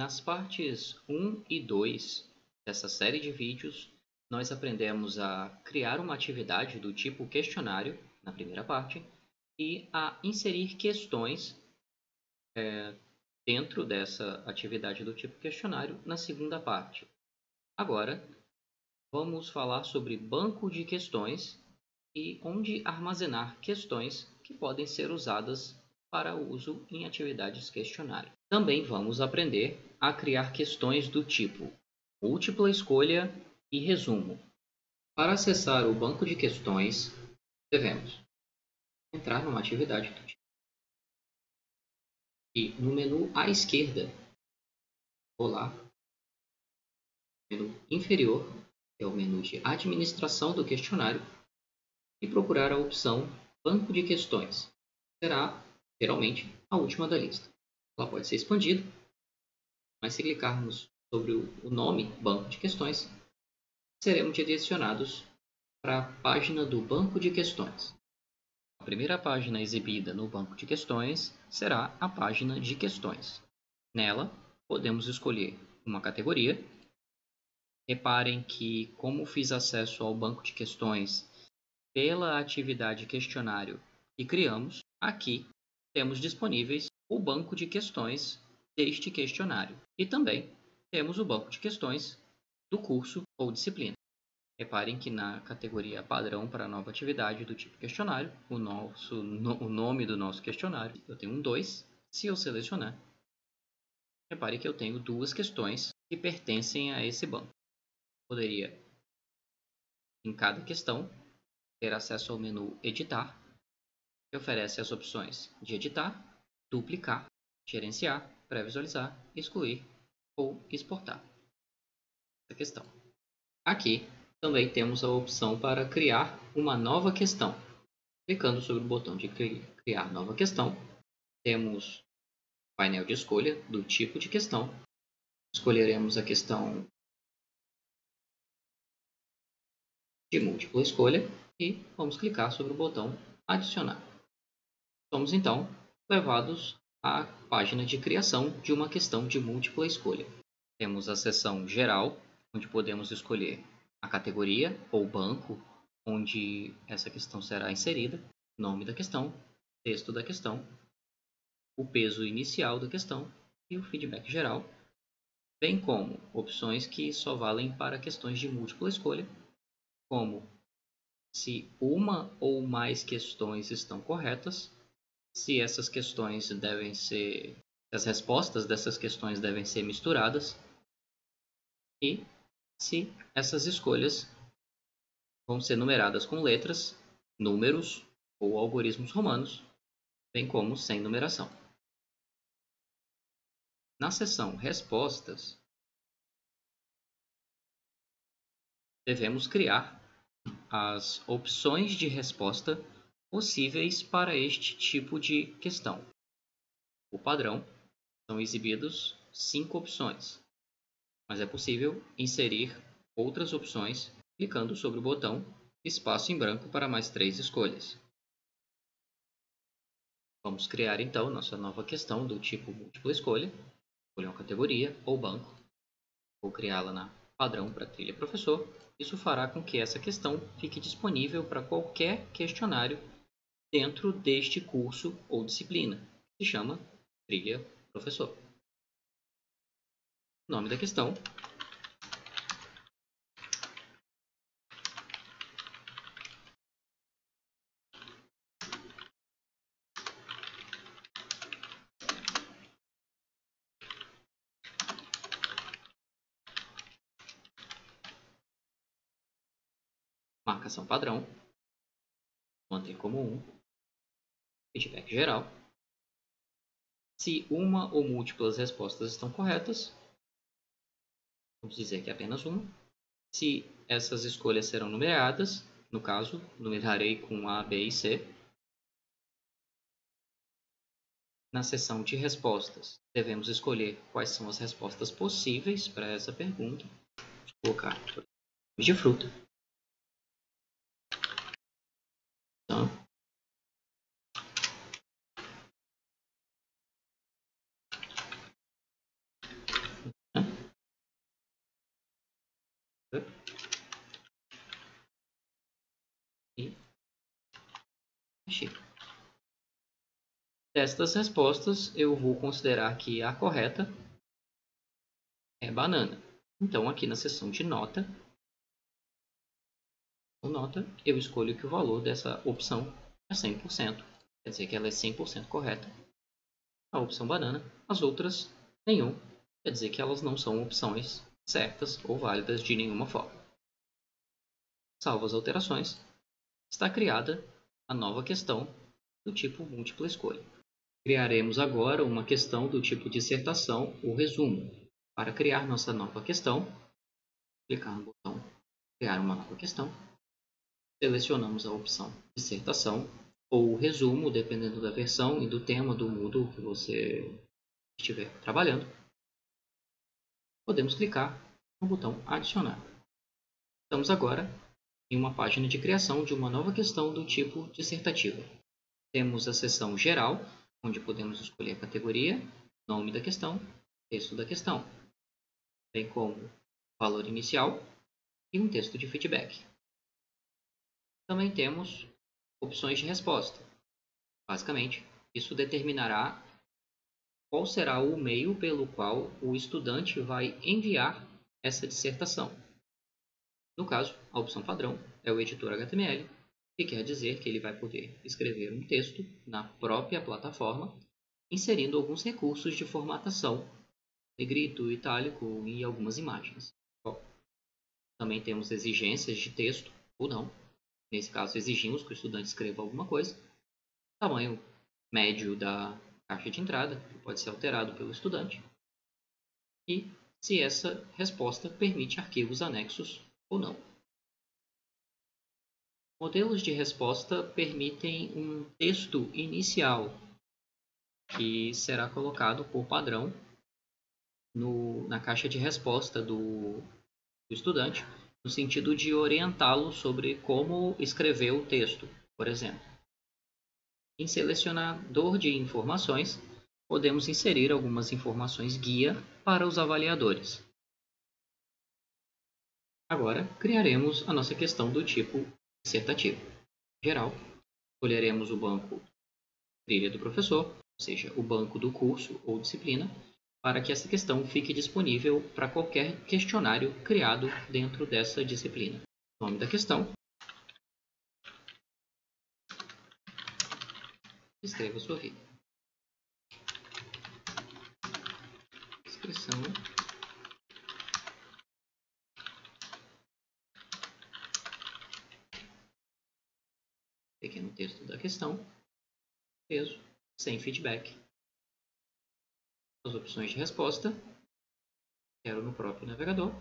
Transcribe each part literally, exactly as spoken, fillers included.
Nas partes um e dois dessa série de vídeos, nós aprendemos a criar uma atividade do tipo questionário, na primeira parte, e a inserir questões é, dentro dessa atividade do tipo questionário, na segunda parte. Agora, vamos falar sobre banco de questões e onde armazenar questões que podem ser usadas para uso em atividades questionário. Também vamos aprender a criar questões do tipo múltipla escolha e resumo. Para acessar o banco de questões, devemos entrar numa atividade do tipo e no menu à esquerda, rolar no menu inferior, que é o menu de administração do questionário, e procurar a opção banco de questões. Será, geralmente, a última da lista. Ela pode ser expandida, mas se clicarmos sobre o nome banco de questões, seremos direcionados para a página do banco de questões. A primeira página exibida no banco de questões será a página de questões. Nela, podemos escolher uma categoria. Reparem que, como fiz acesso ao banco de questões pela atividade questionário que criamos, aqui temos disponíveis o banco de questões deste questionário. E também temos o banco de questões do curso ou disciplina. Reparem que na categoria padrão para nova atividade do tipo questionário, o, nosso, no, o nome do nosso questionário, eu tenho um dois. Se eu selecionar, repare que eu tenho duas questões que pertencem a esse banco. Poderia, em cada questão, ter acesso ao menu editar, que oferece as opções de editar, duplicar, gerenciar, pré-visualizar, excluir ou exportar essa questão. Aqui também temos a opção para criar uma nova questão. Clicando sobre o botão de criar nova questão, temos o painel de escolha do tipo de questão. Escolheremos a questão de múltipla escolha e vamos clicar sobre o botão adicionar. Somos então levados à página de criação de uma questão de múltipla escolha. Temos a seção geral, onde podemos escolher a categoria ou banco onde essa questão será inserida, nome da questão, texto da questão, o peso inicial da questão e o feedback geral, bem como opções que só valem para questões de múltipla escolha, como se uma ou mais questões estão corretas, se essas questões devem ser, as respostas dessas questões devem ser misturadas e se essas escolhas vão ser numeradas com letras, números ou algoritmos romanos, bem como sem numeração. Na seção Respostas, devemos criar as opções de resposta possíveis para este tipo de questão. O padrão são exibidos cinco opções, mas é possível inserir outras opções clicando sobre o botão espaço em branco para mais três escolhas. Vamos criar então nossa nova questão do tipo múltipla escolha. Escolher uma categoria ou banco. Vou criá-la na padrão para trilha professor. Isso fará com que essa questão fique disponível para qualquer questionário dentro deste curso ou disciplina, que se chama trilha professor. Nome da questão. Marcação padrão. Mantém como um. Feedback geral. Se uma ou múltiplas respostas estão corretas, vamos dizer que é apenas uma. Se essas escolhas serão numeradas, no caso, numerarei com A, B e C. Na seção de respostas, devemos escolher quais são as respostas possíveis para essa pergunta. Vou colocar de fruta. Então, E destas respostas, eu vou considerar que a correta é banana. Então, aqui na seção de nota, nota, eu escolho que o valor dessa opção é cem por cento. Quer dizer que ela é cem por cento correta. A opção banana, as outras, nenhum. Quer dizer que elas não são opções certas ou válidas de nenhuma forma. Salvo as alterações, está criada a nova questão do tipo múltipla escolha. Criaremos agora uma questão do tipo dissertação ou resumo. Para criar nossa nova questão, clicar no botão criar uma nova questão, selecionamos a opção dissertação ou resumo, dependendo da versão e do tema do Moodle que você estiver trabalhando. Podemos clicar no botão adicionar. Estamos agora em uma página de criação de uma nova questão do tipo dissertativa. Temos a seção geral, onde podemos escolher a categoria, nome da questão, texto da questão, bem como valor inicial e um texto de feedback. Também temos opções de resposta. Basicamente, isso determinará qual será o meio pelo qual o estudante vai enviar essa dissertação. No caso, a opção padrão é o editor H T M L, que quer dizer que ele vai poder escrever um texto na própria plataforma, inserindo alguns recursos de formatação, negrito, itálico e algumas imagens. Bom, também temos exigências de texto ou não. Nesse caso, exigimos que o estudante escreva alguma coisa. Tamanho médio da caixa de entrada, que pode ser alterado pelo estudante. E se essa resposta permite arquivos anexos ou não. Modelos de resposta permitem um texto inicial que será colocado por padrão no, na caixa de resposta do, do estudante, no sentido de orientá-lo sobre como escrever o texto, por exemplo. Em selecionador de informações, podemos inserir algumas informações guia para os avaliadores. Agora, criaremos a nossa questão do tipo dissertativo. Em geral, escolheremos o banco trilha do professor, ou seja, o banco do curso ou disciplina, para que essa questão fique disponível para qualquer questionário criado dentro dessa disciplina. O nome da questão. Escreva sua vida. Descrição. Pequeno texto da questão. Peso. Sem feedback. As opções de resposta. Quero no próprio navegador.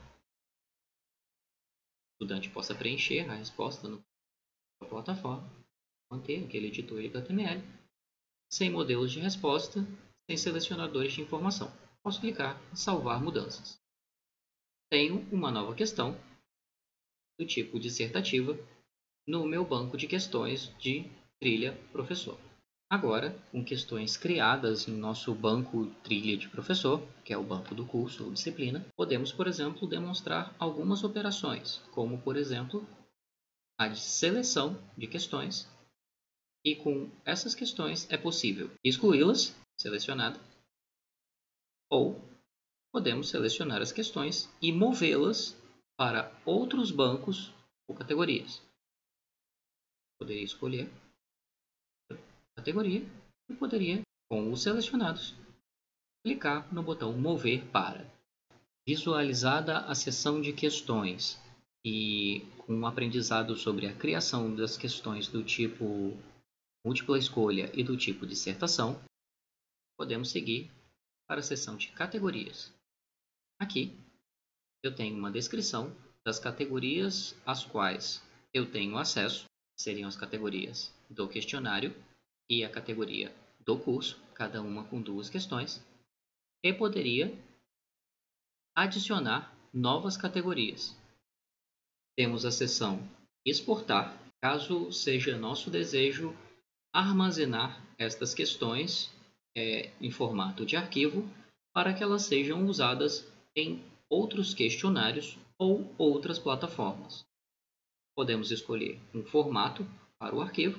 O estudante possa preencher a resposta na plataforma. Manter aquele editor H T M L. Sem modelos de resposta, sem selecionadores de informação. Posso clicar em salvar mudanças. Tenho uma nova questão do tipo dissertativa no meu banco de questões de trilha professor. Agora, com questões criadas em nosso banco trilha de professor, que é o banco do curso ou disciplina, podemos, por exemplo, demonstrar algumas operações, como, por exemplo, a de seleção de questões. E com essas questões é possível excluí-las, selecionada, ou podemos selecionar as questões e movê-las para outros bancos ou categorias. Poderia escolher a categoria e poderia, com os selecionados, clicar no botão mover para. Visualizada a seção de questões e com um aprendizado sobre a criação das questões do tipo múltipla escolha e do tipo dissertação, podemos seguir para a seção de categorias. Aqui eu tenho uma descrição das categorias às quais eu tenho acesso, seriam as categorias do questionário e a categoria do curso, cada uma com duas questões, e poderia adicionar novas categorias. Temos a seção exportar, caso seja nosso desejo armazenar estas questões é, em formato de arquivo para que elas sejam usadas em outros questionários ou outras plataformas. Podemos escolher um formato para o arquivo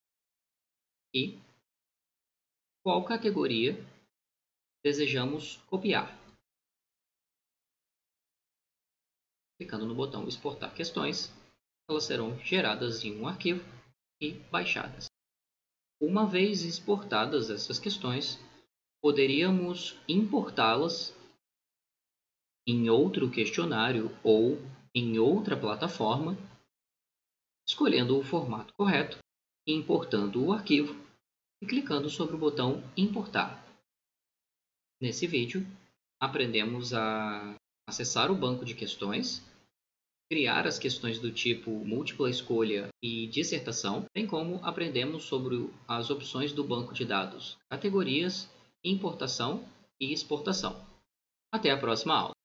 e qual categoria desejamos copiar. Clicando no botão Exportar questões, elas serão geradas em um arquivo e baixadas. Uma vez exportadas essas questões, poderíamos importá-las em outro questionário ou em outra plataforma, escolhendo o formato correto, importando o arquivo e clicando sobre o botão Importar. Nesse vídeo, aprendemos a acessar o banco de questões, criar as questões do tipo múltipla escolha e dissertação, bem como aprendemos sobre as opções do banco de dados, categorias, importação e exportação. Até a próxima aula!